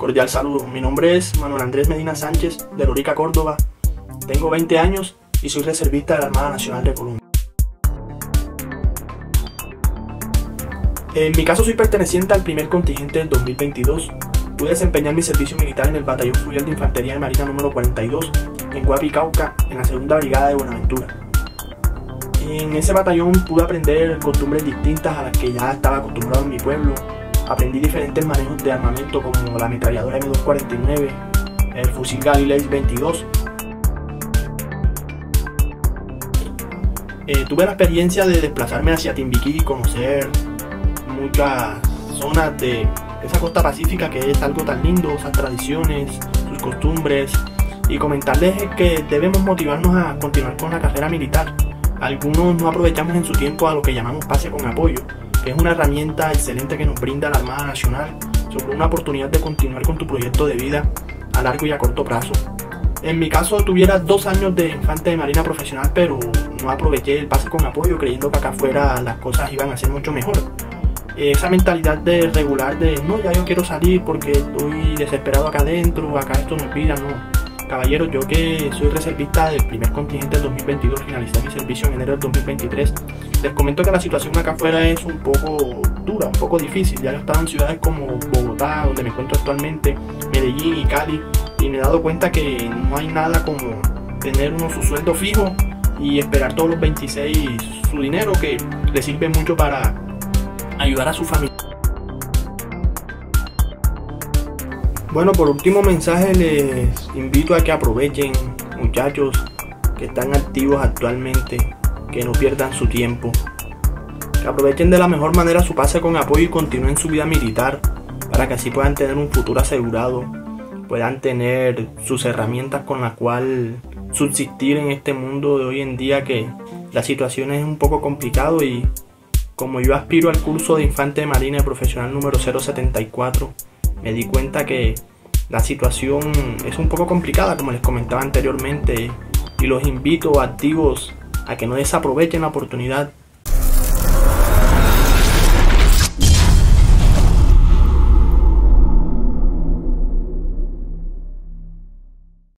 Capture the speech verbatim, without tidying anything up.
Cordial saludo, mi nombre es Manuel Andrés Medina Sánchez de Lorica, Córdoba. Tengo veinte años y soy reservista de la Armada Nacional de Colombia. En mi caso soy perteneciente al primer contingente del dos mil veintidós. Pude desempeñar mi servicio militar en el Batallón Fluvial de Infantería de Marina número cuarenta y dos en Guapi, Cauca, en la segunda Brigada de Buenaventura. En ese batallón pude aprender costumbres distintas a las que ya estaba acostumbrado en mi pueblo. Aprendí diferentes manejos de armamento como la ametralladora eme dos cuarenta y nueve, el fusil Galil veintidós. Eh, tuve la experiencia de desplazarme hacia Timbiquí y conocer muchas zonas de esa costa pacífica que es algo tan lindo, esas tradiciones, sus costumbres, y comentarles que debemos motivarnos a continuar con la carrera militar. Algunos no aprovechamos en su tiempo a lo que llamamos pase con apoyo, que es una herramienta excelente que nos brinda la Armada Nacional sobre una oportunidad de continuar con tu proyecto de vida a largo y a corto plazo. En mi caso tuviera dos años de infante de marina profesional, pero no aproveché el pase con apoyo creyendo que acá afuera las cosas iban a ser mucho mejor. Esa mentalidad de regular de no, ya yo quiero salir porque estoy desesperado acá adentro, acá esto me pida, no. Caballeros, yo que soy reservista del primer contingente del dos mil veintidós, finalicé mi servicio en enero del dos mil veintitrés, les comento que la situación acá afuera es un poco dura, un poco difícil. Ya yo estaba en ciudades como Bogotá, donde me encuentro actualmente, Medellín y Cali, y me he dado cuenta que no hay nada como tener uno su sueldo fijo y esperar todos los veintiséis su dinero, que le sirve mucho para ayudar a su familia. Bueno, por último mensaje les invito a que aprovechen, muchachos que están activos actualmente, que no pierdan su tiempo, que aprovechen de la mejor manera su pase con apoyo y continúen su vida militar para que así puedan tener un futuro asegurado, puedan tener sus herramientas con las cuales subsistir en este mundo de hoy en día, que la situación es un poco complicado. Y como yo aspiro al curso de infante de marina profesional número cero setenta y cuatro, me di cuenta que la situación es un poco complicada, como les comentaba anteriormente, y los invito activos a que no desaprovechen la oportunidad